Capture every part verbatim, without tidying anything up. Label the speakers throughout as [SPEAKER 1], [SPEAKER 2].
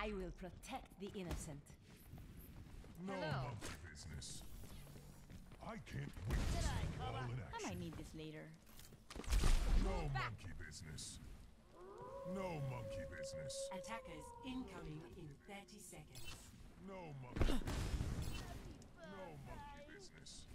[SPEAKER 1] I will protect the innocent.
[SPEAKER 2] No
[SPEAKER 3] Hello.
[SPEAKER 2] monkey business. I can't wait to see you all in
[SPEAKER 1] I
[SPEAKER 2] action.
[SPEAKER 1] might need this later.
[SPEAKER 2] No monkey business. No monkey business.
[SPEAKER 4] Attackers incoming in thirty seconds.
[SPEAKER 2] No monkey business. No monkey business.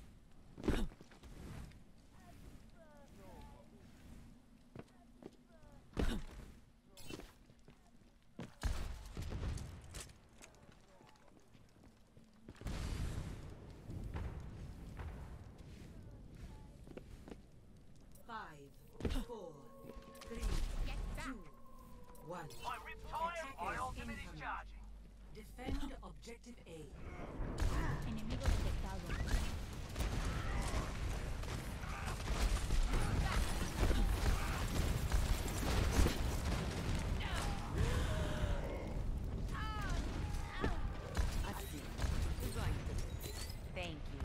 [SPEAKER 4] Five, four, three, two, one.
[SPEAKER 5] My riptide, my ultimate is
[SPEAKER 4] incoming.
[SPEAKER 5] charging.
[SPEAKER 4] Defend objective A.
[SPEAKER 1] Enemigo detectado. I see. We're going to. Thank you.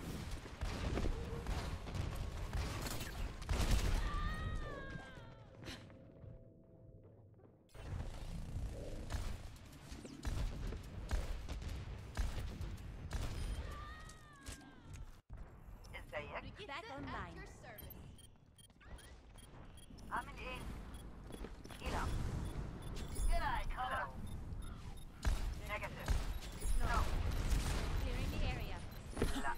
[SPEAKER 5] ازيك؟
[SPEAKER 1] Back online.
[SPEAKER 5] عامل ايه؟ هنا. G'day, Hello. Negative. No.
[SPEAKER 1] Clearing the area.
[SPEAKER 5] لا.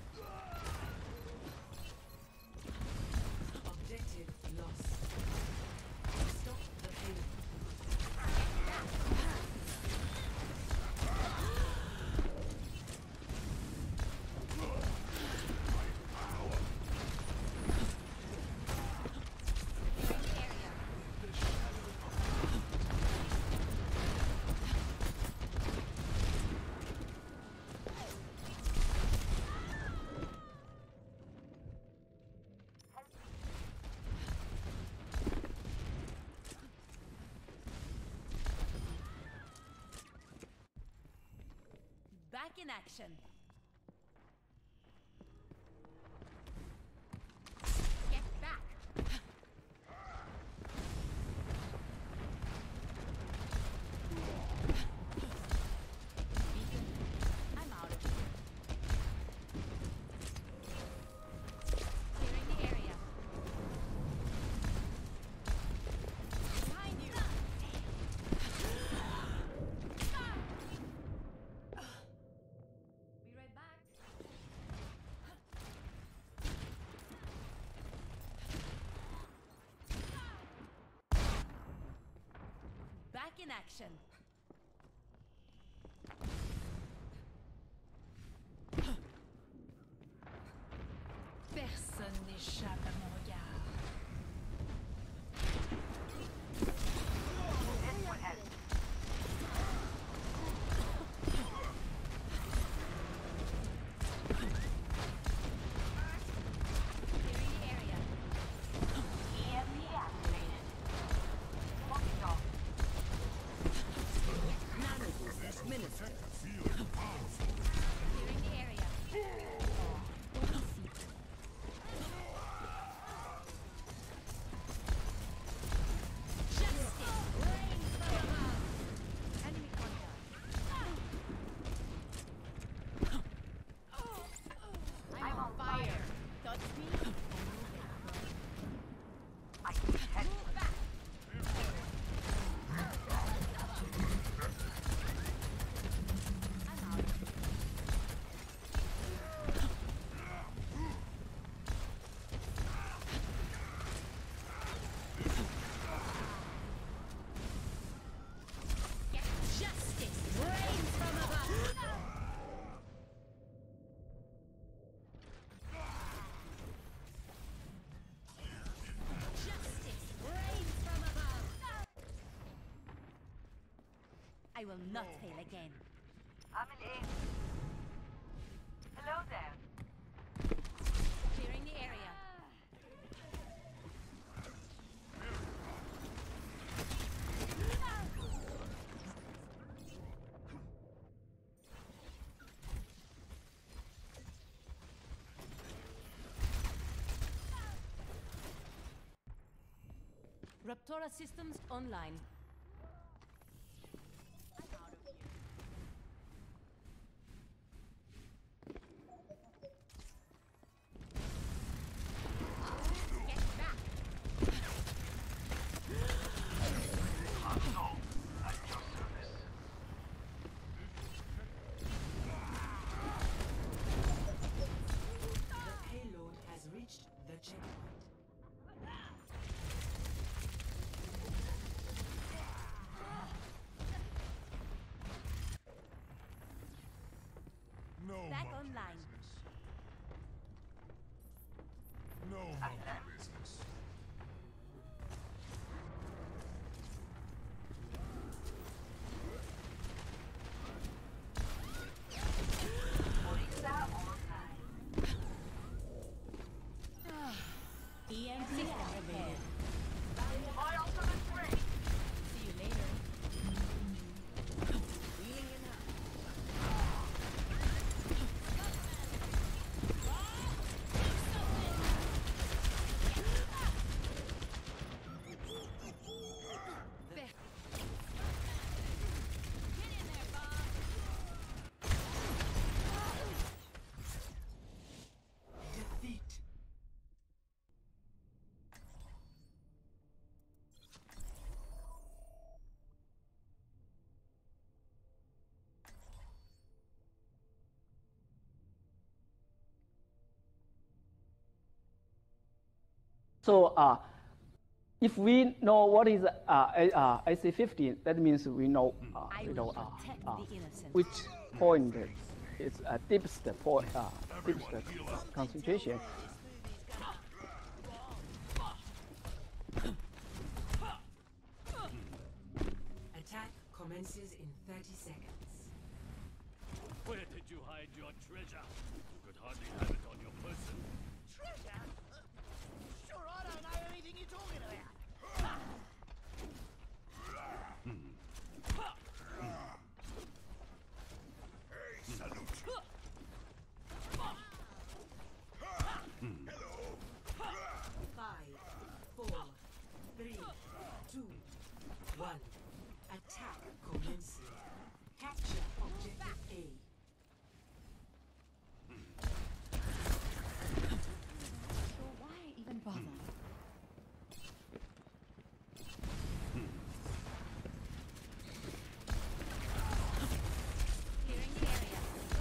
[SPEAKER 4] Objective lost. Stop the field.
[SPEAKER 1] Back in action. Get back. I'm out of here. Clearing the area. Behind you. Be right back. Back in action. Personne n'échappe à mon regard.
[SPEAKER 5] This would help.
[SPEAKER 1] Clearing the area.
[SPEAKER 5] E M P activated. Walking off.
[SPEAKER 2] This protective field is powerful.
[SPEAKER 1] Clearing the area. Justice reigns from above. Enemy contact. I'm on fire. Touch me.
[SPEAKER 5] I can head.
[SPEAKER 1] Move back. I'm out. Justice reigns from above. Justice reigns from above. I will not fail again.
[SPEAKER 5] عامل ايه؟ Hello there.
[SPEAKER 1] Clearing the area. Raptora systems online. I'm out. back
[SPEAKER 2] monkey
[SPEAKER 1] online.
[SPEAKER 2] business. No monkey business.
[SPEAKER 1] E M P activated.
[SPEAKER 5] My ultimate's ready.
[SPEAKER 1] See you later. Wheeling it up. Get in there, Bob.
[SPEAKER 4] Defeat.
[SPEAKER 3] So uh, if we know what is uh, A uh, A C fifteen, that means we know uh,
[SPEAKER 1] I
[SPEAKER 3] we
[SPEAKER 1] will
[SPEAKER 3] know uh,
[SPEAKER 1] protect
[SPEAKER 3] uh,
[SPEAKER 1] the innocent.
[SPEAKER 3] which point is a deepest point, uh, deepest
[SPEAKER 2] Everyone heal up.
[SPEAKER 3] concentration.
[SPEAKER 4] Attack commences in thirty seconds.
[SPEAKER 6] Where did you hide your treasure? You could hardly have it on your person.
[SPEAKER 7] Treasure? Sure, I don't know anything you're talking about.
[SPEAKER 2] Hey, salute.
[SPEAKER 4] Five, four, three, two, one. Attack commences. Capture objective A.
[SPEAKER 1] So why even bother? Clearing the area.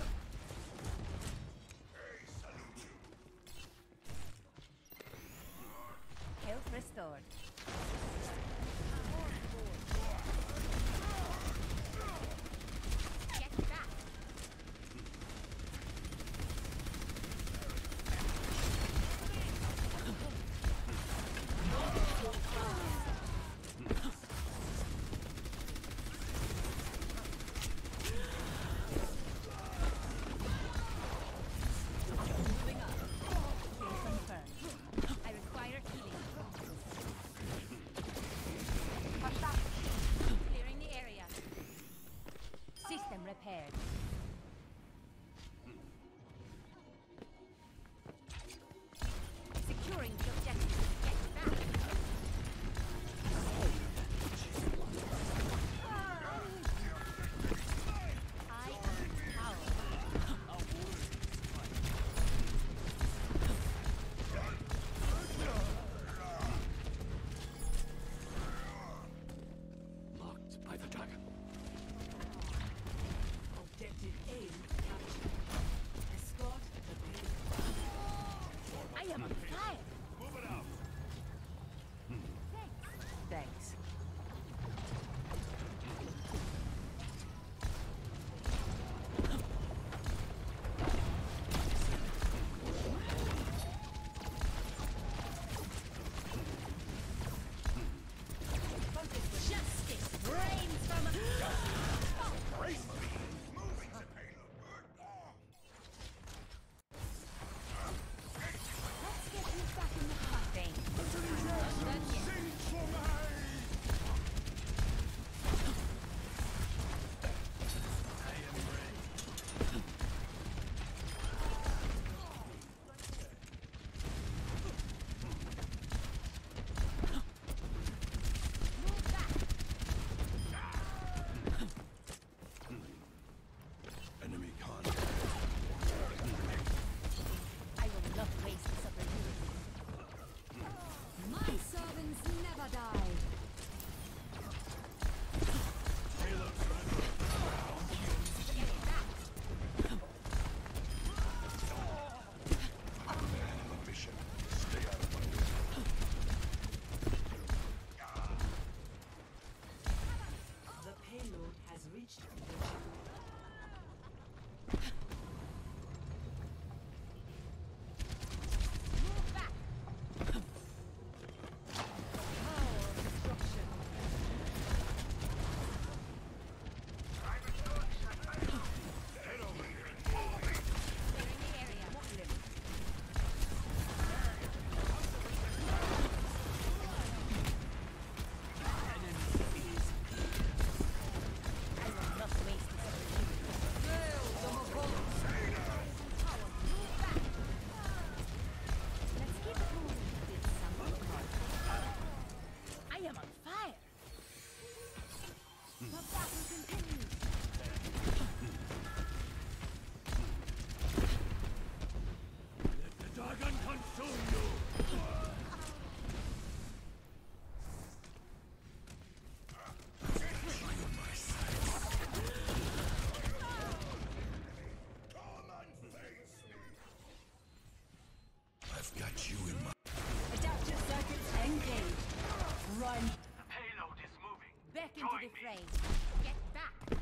[SPEAKER 2] Hey, salute.
[SPEAKER 1] Health restored. into the fray. Get back!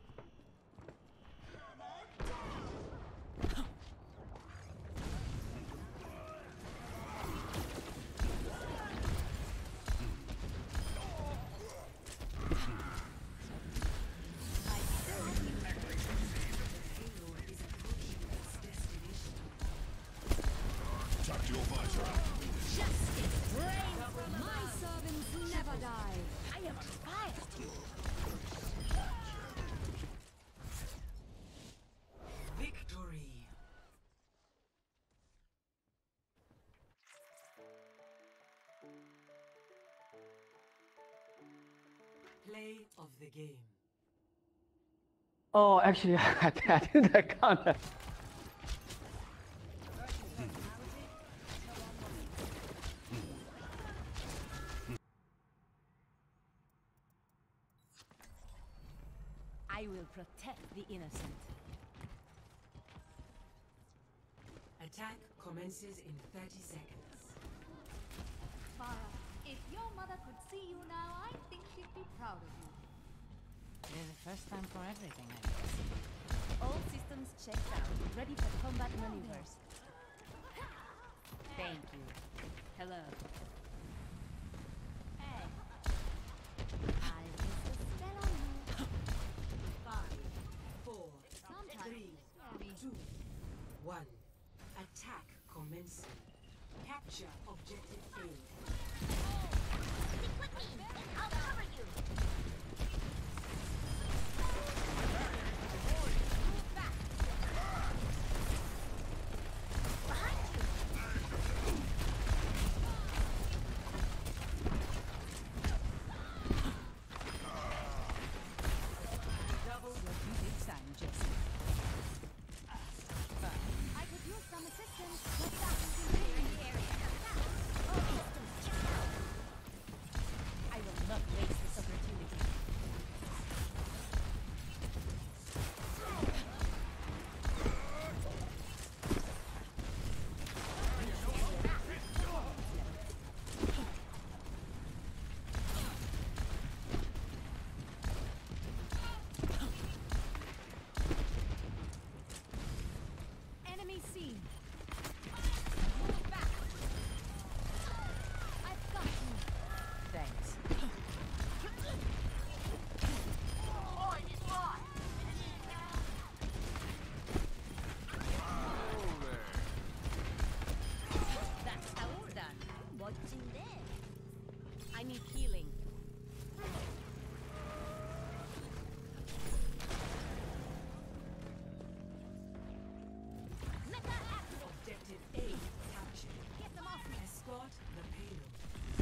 [SPEAKER 2] Tuck your visor up.
[SPEAKER 1] Justice reigns from my servants never die. I am on fire.
[SPEAKER 4] Victory. Play of the game.
[SPEAKER 3] Oh, actually, I didn't count that.
[SPEAKER 1] I will protect the innocent.
[SPEAKER 4] Attack commences in thirty seconds.
[SPEAKER 8] Phara, if your mother could see you now, I think she'd be proud of you.
[SPEAKER 1] There's a first time for everything, I guess. All systems checked out, ready for combat maneuvers. Thank you. Hello.
[SPEAKER 8] Hey,
[SPEAKER 1] I will spell on you.
[SPEAKER 4] Five, four,
[SPEAKER 8] sometimes
[SPEAKER 4] three, two, one. Attack commencing. Capture objective A.
[SPEAKER 5] Stick with me, and I'll cover you. Move back. Behind you.
[SPEAKER 1] Double your big sign, Jesse.
[SPEAKER 8] I could use some assistance. What's that?
[SPEAKER 1] Clearing the area. I will not waste this opportunity. Enemy seen.
[SPEAKER 8] Move back. I've got you.
[SPEAKER 1] Thanks.
[SPEAKER 5] Point is lost.
[SPEAKER 1] That's how it's done. Watching there. I need healing.
[SPEAKER 5] Meta activate.
[SPEAKER 4] Objective A captured.
[SPEAKER 8] Get them off me.
[SPEAKER 4] Escort the payload.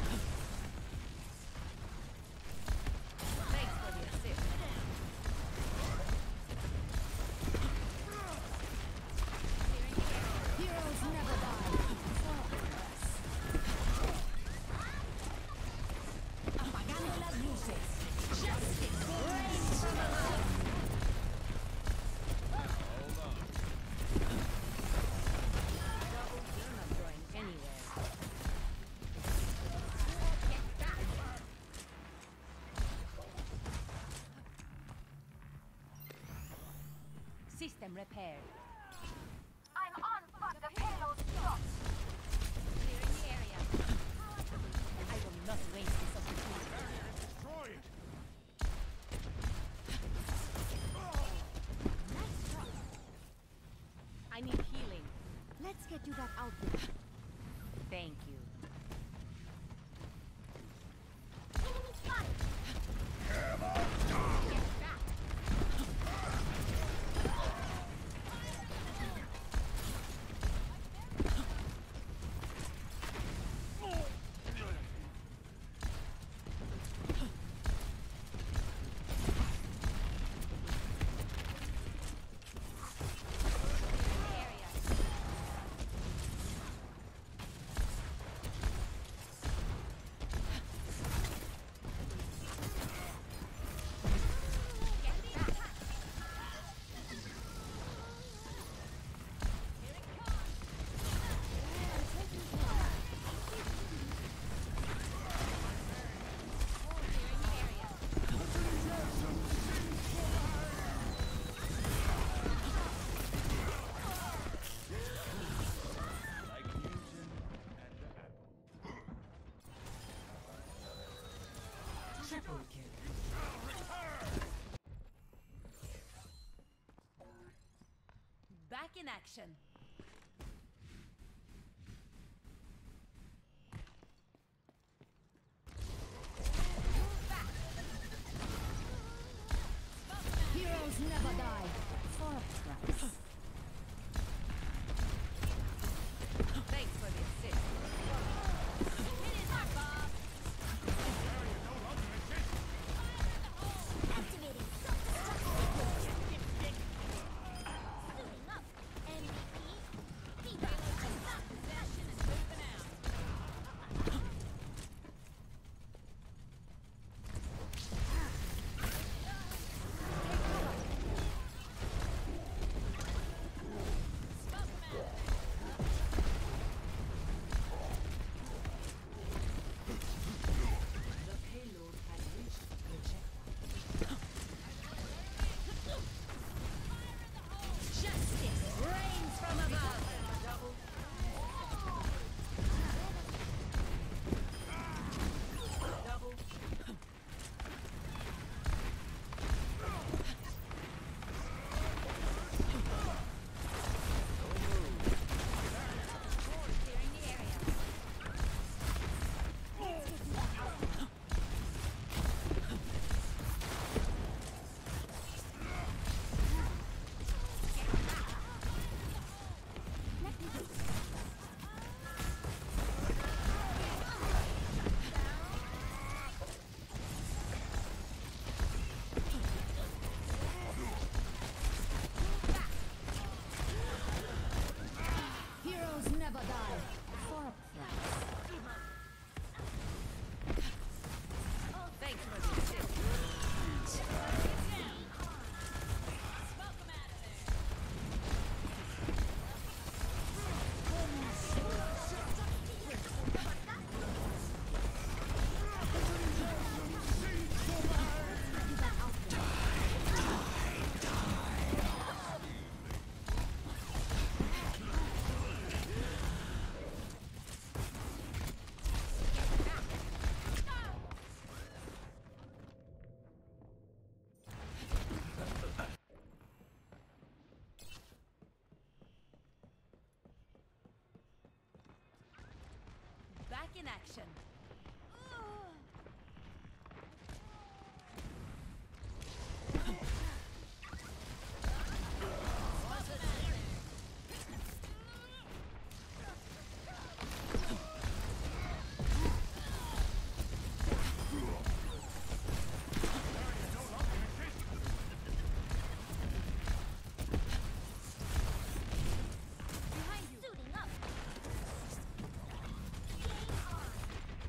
[SPEAKER 1] Thanks for the assist.
[SPEAKER 8] Heroes never die.
[SPEAKER 1] Apagando las luces. Justice reigns from above. You're not going anywhere. Get back. System repaired.
[SPEAKER 5] I'm on fire. The payload stops.
[SPEAKER 1] Clearing the area. I will not waste this opportunity.
[SPEAKER 2] Destroy it.
[SPEAKER 8] Nice shot.
[SPEAKER 1] I need healing.
[SPEAKER 8] Let's get you back out there.
[SPEAKER 1] Thank you.
[SPEAKER 5] Enemy spotted.
[SPEAKER 1] Get back.
[SPEAKER 4] Triple kill.
[SPEAKER 1] Back in action.
[SPEAKER 8] Heroes never die. For a price.
[SPEAKER 1] Thanks for the assist. It is our boss.
[SPEAKER 5] Activating self-destruct. Suiting up. Enemy E. Feedback.
[SPEAKER 1] Possession is moving out.
[SPEAKER 4] The payload has reached the checkpoint.
[SPEAKER 1] Justice reigns from above.
[SPEAKER 4] Double. Double.
[SPEAKER 1] Clearing the area.
[SPEAKER 8] Heroes never die. For a price.
[SPEAKER 1] Thanks for the assist. Back in action.
[SPEAKER 5] Suiting up. Game on.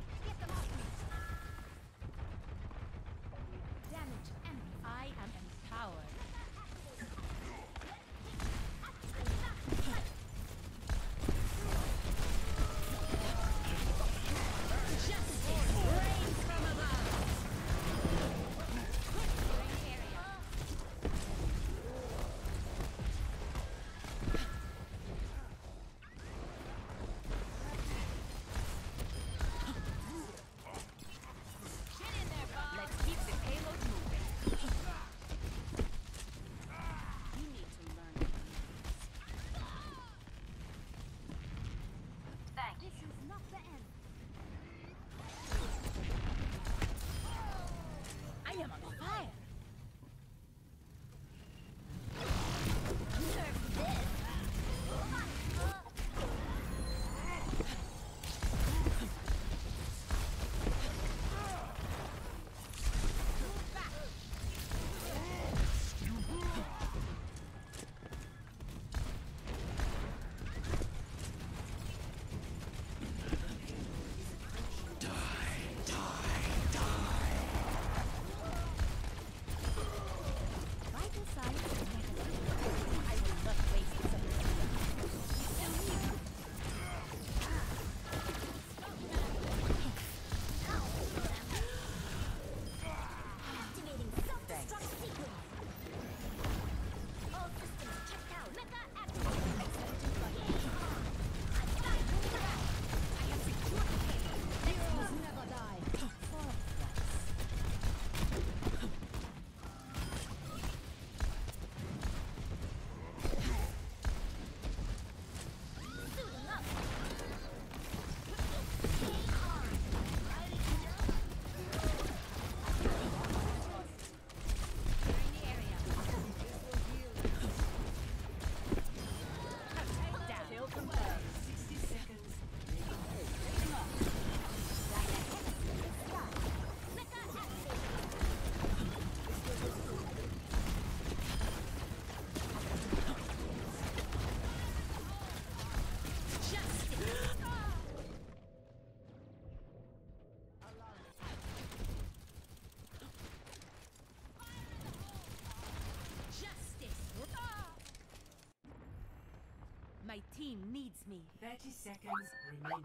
[SPEAKER 1] me.
[SPEAKER 4] Thirty seconds remaining.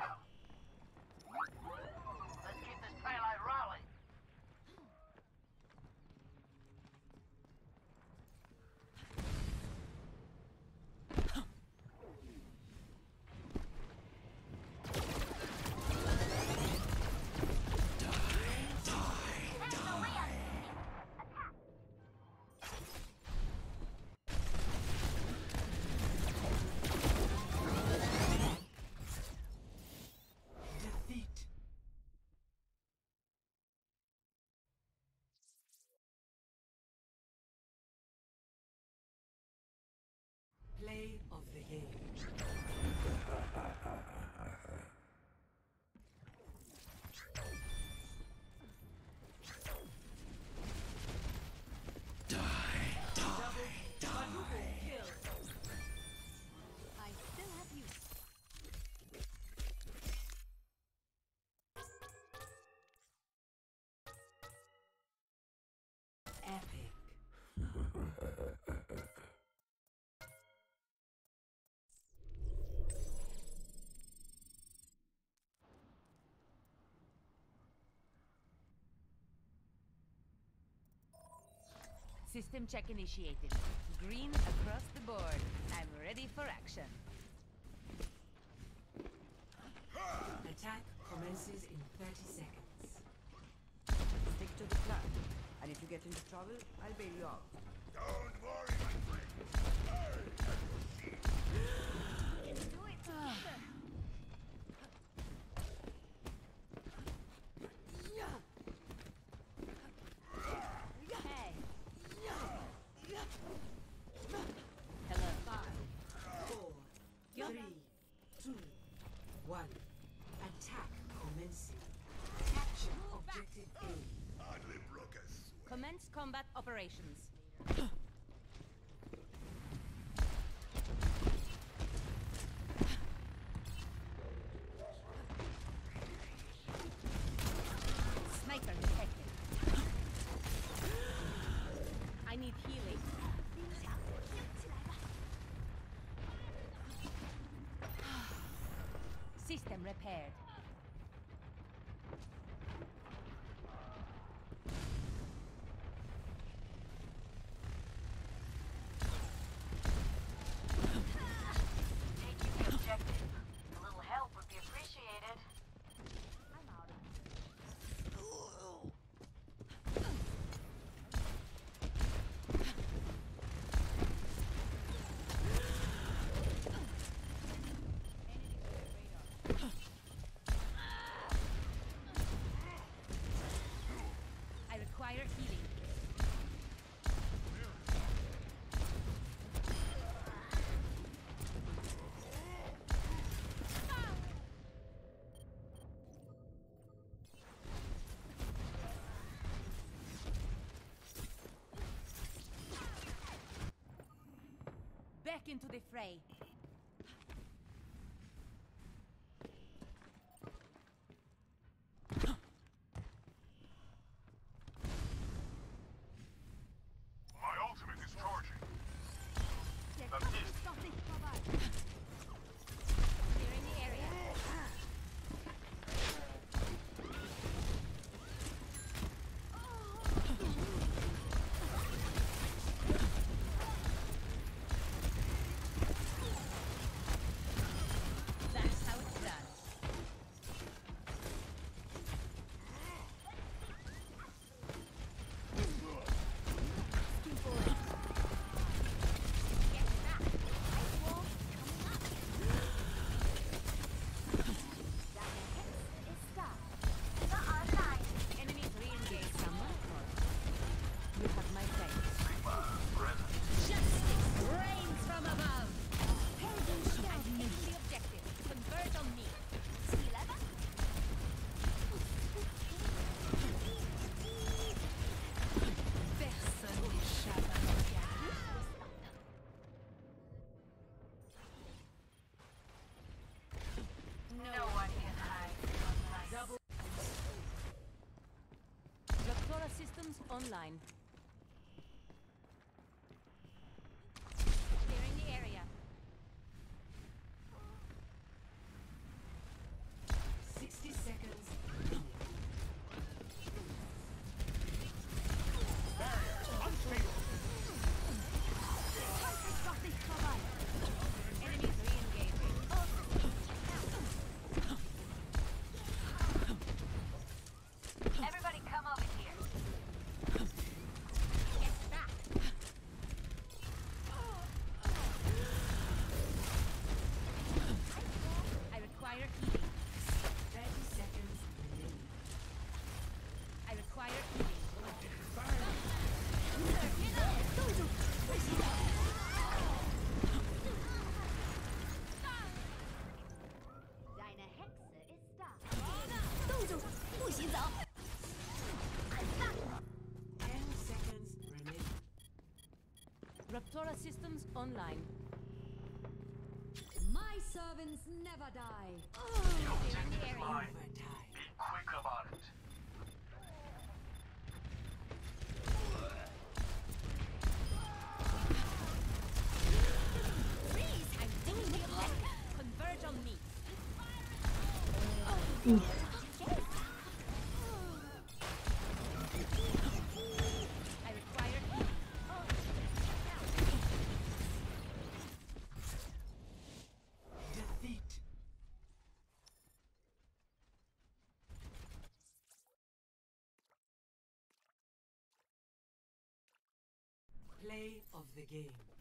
[SPEAKER 7] Let's keep this payload rolling.
[SPEAKER 4] Defeat. Play of the game.
[SPEAKER 8] I still have you.
[SPEAKER 4] Epic.
[SPEAKER 1] System check initiated. Green across the board. I'm ready for action.
[SPEAKER 4] Attack commences in thirty seconds.
[SPEAKER 9] Stick to the plan. And if you get into trouble, I'll bail you out.
[SPEAKER 2] Don't worry, my friend.
[SPEAKER 8] Do it together.
[SPEAKER 1] Hey. Hello.
[SPEAKER 4] Five, four, three, two, one. Attack commencing. Capture objective A.
[SPEAKER 2] Hardly broke a sweat.
[SPEAKER 1] Commence combat operations. Sniper detected. I need healing. System repaired.
[SPEAKER 5] Taking the objective. A little help would be appreciated.
[SPEAKER 8] I'm out of
[SPEAKER 1] I require healing. Back into the fray.
[SPEAKER 2] My ultimate is charging.
[SPEAKER 1] Clearing the area. That's how it's done. Get back. Ice wall coming up.
[SPEAKER 5] Not online.
[SPEAKER 1] Enemies re-engage someone. You have my thanks. Justice reigns from above. I'm taking the objective. Convert on me. Personne n'échappe à mon regard.
[SPEAKER 5] No one can hide from my
[SPEAKER 4] Double.
[SPEAKER 1] Doctora systems online. Clearing the area. Raptora systems online.
[SPEAKER 8] My servants never die.
[SPEAKER 2] Objective line. Be quick about it.
[SPEAKER 1] Freeze! I'm doing the objective. Converge on me. I require healing.
[SPEAKER 7] Defeat. Play of the game.